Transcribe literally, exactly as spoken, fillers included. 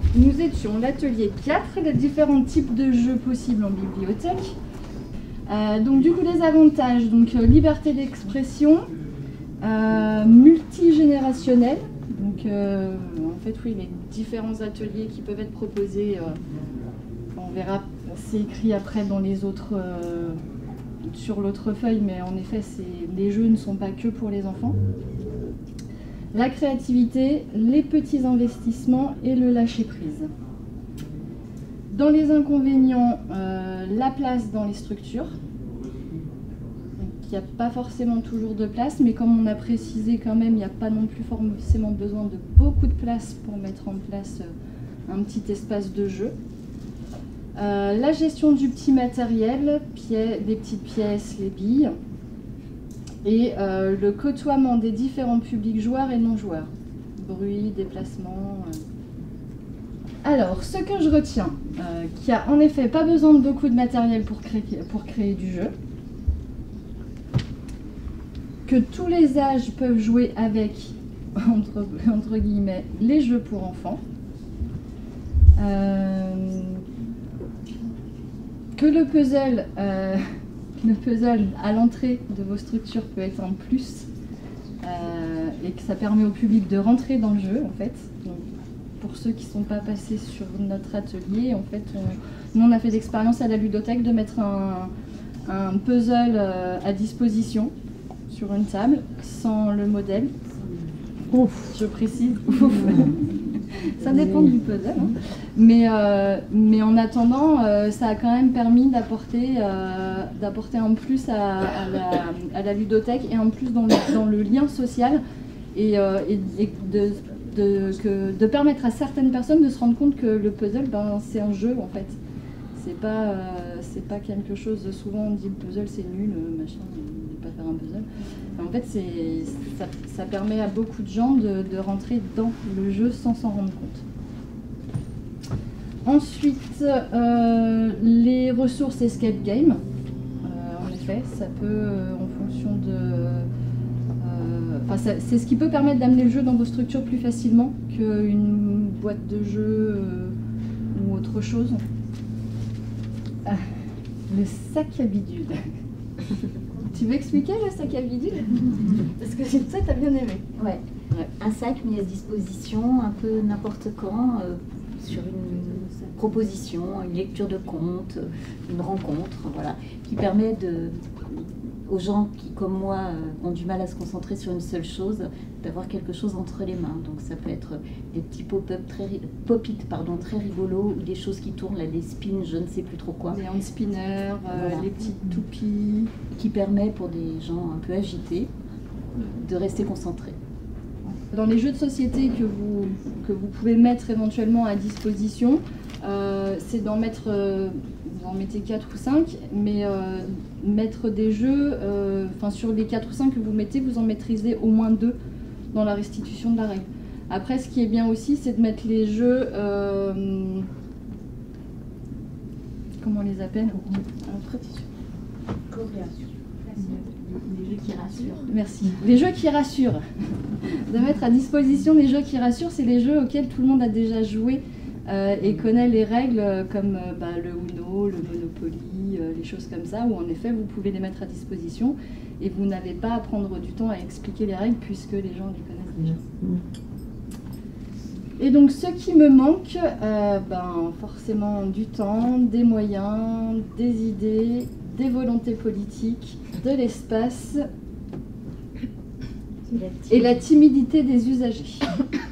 nous étions l'atelier quatre, les différents types de jeux possibles en bibliothèque. Euh, donc du coup les avantages, donc euh, liberté d'expression, euh, multigénérationnel, donc euh, en fait oui les différents ateliers qui peuvent être proposés, euh, on verra, c'est écrit après dans les autres, euh, sur l'autre feuille, mais en effet les jeux ne sont pas que pour les enfants. La créativité, les petits investissements et le lâcher-prise. Dans les inconvénients, euh, la place dans les structures. Il n'y a pas forcément toujours de place, mais comme on a précisé quand même, il n'y a pas non plus forcément besoin de beaucoup de place pour mettre en place un petit espace de jeu. Euh, la gestion du petit matériel, des petites pièces, les billes. Et euh, le côtoiement des différents publics joueurs et non-joueurs. Bruit, déplacement. Euh. Alors, ce que je retiens, euh, qu'il n'y a en effet pas besoin de beaucoup de matériel pour créer, pour créer du jeu, que tous les âges peuvent jouer avec, entre, entre guillemets, les jeux pour enfants, euh, que le puzzle, euh, le puzzle à l'entrée de vos structures peut être un plus, euh, et que ça permet au public de rentrer dans le jeu, en fait. Donc, pour ceux qui ne sont pas passés sur notre atelier, en fait, on, nous on a fait l'expérience à la ludothèque de mettre un, un puzzle à disposition sur une table, sans le modèle. Ouf, je précise. Ouf. Ça dépend du puzzle. Hein. Mais, euh, mais en attendant, euh, ça a quand même permis d'apporter euh, d'apporter un plus à, à, la, à la ludothèque et un plus dans le, dans le lien social et, euh, et, et de... De, que, de permettre à certaines personnes de se rendre compte que le puzzle, ben, c'est un jeu en fait. C'est pas, euh, c'est pas quelque chose, souvent on dit le puzzle c'est nul, machin, on ne peut pas faire un puzzle. En fait, ça, ça permet à beaucoup de gens de, de rentrer dans le jeu sans s'en rendre compte. Ensuite, euh, les ressources escape game. Euh, en effet, ça peut, euh, en fonction de... Enfin, c'est ce qui peut permettre d'amener le jeu dans vos structures plus facilement qu'une boîte de jeu euh, ou autre chose. Ah, le sac à bidule. Tu veux expliquer le sac à bidule? Parce que ça, t'as bien aimé. Ouais. Ouais. Un sac mis à disposition un peu n'importe quand euh, sur une proposition, une lecture de conte, une rencontre, voilà, qui permet de... aux gens qui, comme moi, euh, ont du mal à se concentrer sur une seule chose, d'avoir quelque chose entre les mains. Donc ça peut être des petits pop-up très, pop-it, pardon, très rigolos, ou des choses qui tournent, là, des spins, je ne sais plus trop quoi. Des hand spinners, euh, voilà. Les petites toupies. Qui permet pour des gens un peu agités de rester concentrés. Dans les jeux de société que vous, que vous pouvez mettre éventuellement à disposition, euh, c'est d'en mettre... Euh, vous en mettez quatre ou cinq, mais euh, mettre des jeux, euh, enfin sur les quatre ou cinq que vous mettez, vous en maîtrisez au moins deux dans la restitution de la règle. Après, ce qui est bien aussi, c'est de mettre les jeux, euh, comment on les appelle? Les jeux qui rassurent. Merci. Les jeux qui rassurent. De mettre à disposition les jeux qui rassurent, c'est les jeux auxquels tout le monde a déjà joué. Euh, et connaît les règles comme euh, bah, le Uno, le Monopoly, euh, les choses comme ça, où en effet vous pouvez les mettre à disposition et vous n'avez pas à prendre du temps à expliquer les règles puisque les gens les connaissent déjà. Et donc ce qui me manque, euh, ben, forcément du temps, des moyens, des idées, des volontés politiques, de l'espace et la timidité des usagers.